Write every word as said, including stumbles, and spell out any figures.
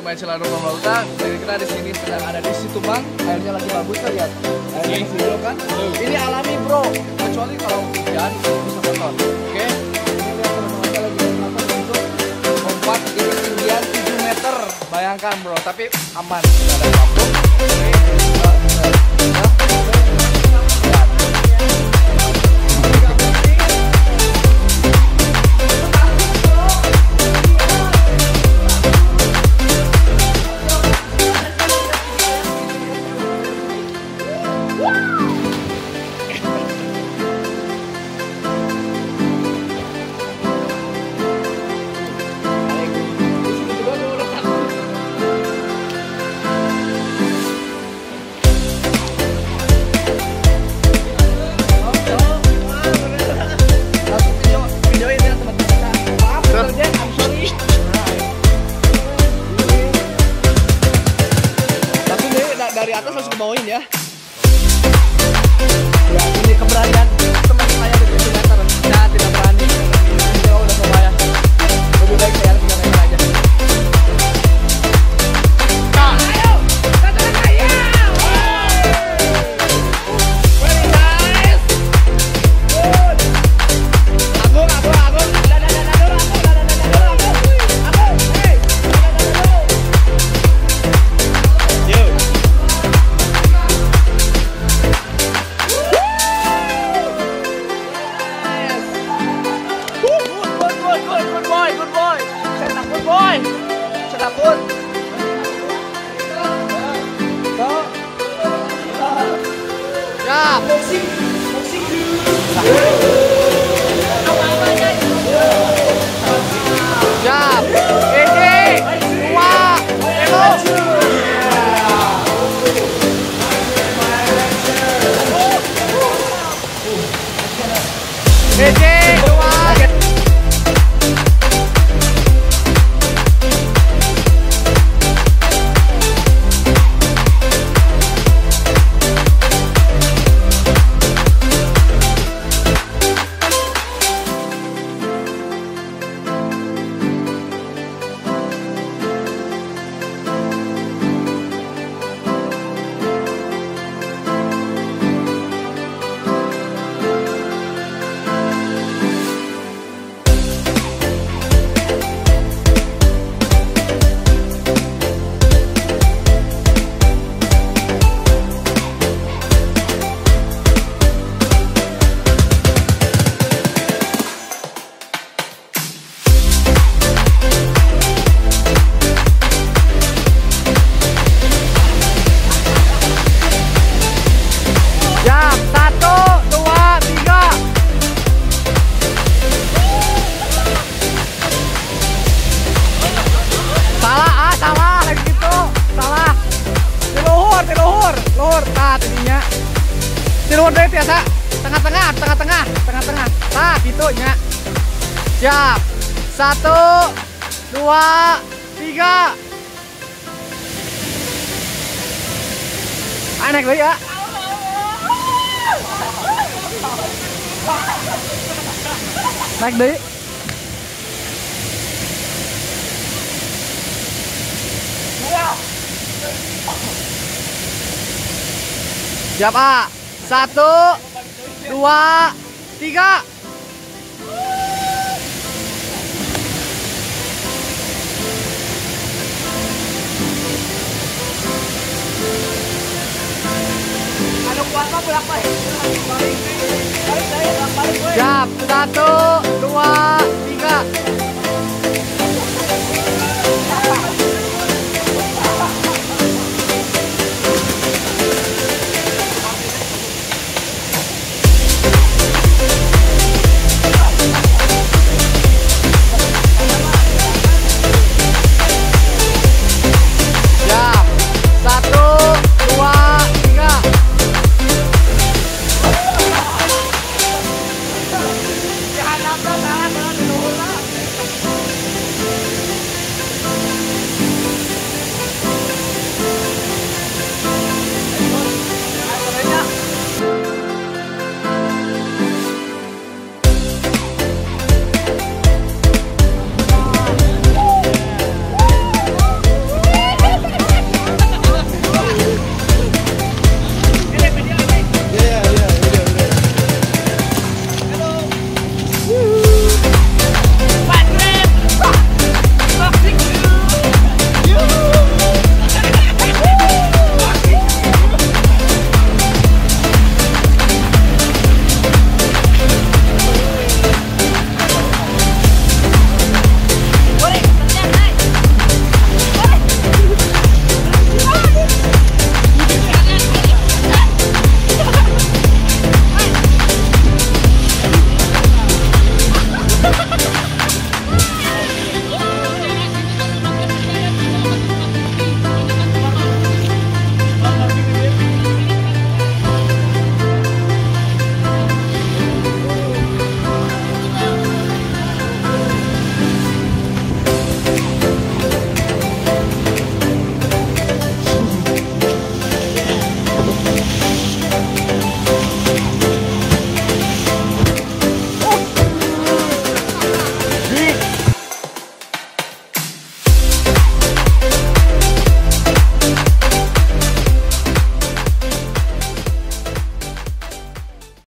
main Ciladug Lomba Uta. Kita di sini sedang ada di Situbang. Airnya lagi bagus kan, lihat. Airnya masih hijau kan. Ini alami bro. Kecuali kalau hujan bisa kotor. Oke. Ini lihat teman-teman lagi melakukan untuk lompat di ketinggian tujuh meter. Bayangkan bro, tapi aman. Tidak ada lampu. Dari atas harus kebawain ya. Ya ini keberanian teman saya di tujuh meter. Saya tidak berani. Saya udah coba ya. Lebih baik saya tiga meter aja. Nah, ayo, datang aja. Very nice. Good. Agung, agung, agung. Dadah, dadah, dadah, agung, dadah, dadah, dadah, agung. Agung, hey. Dadah, dadah, dadah. Yo. Boy, saya takut. Ya, boxing, boxing. Ya, ini dua, elo. Ini dua. Tiluhur deh biasa, tengah-tengah, tengah-tengah, tengah-tengah. Nah, gitu nya. Siap. Satu, dua, tiga. Ayo naik dulu ya. Naik deh. Siap A. Satu, dua, tiga. Anu kuat mah bolak balik. Siap. Satu, dua.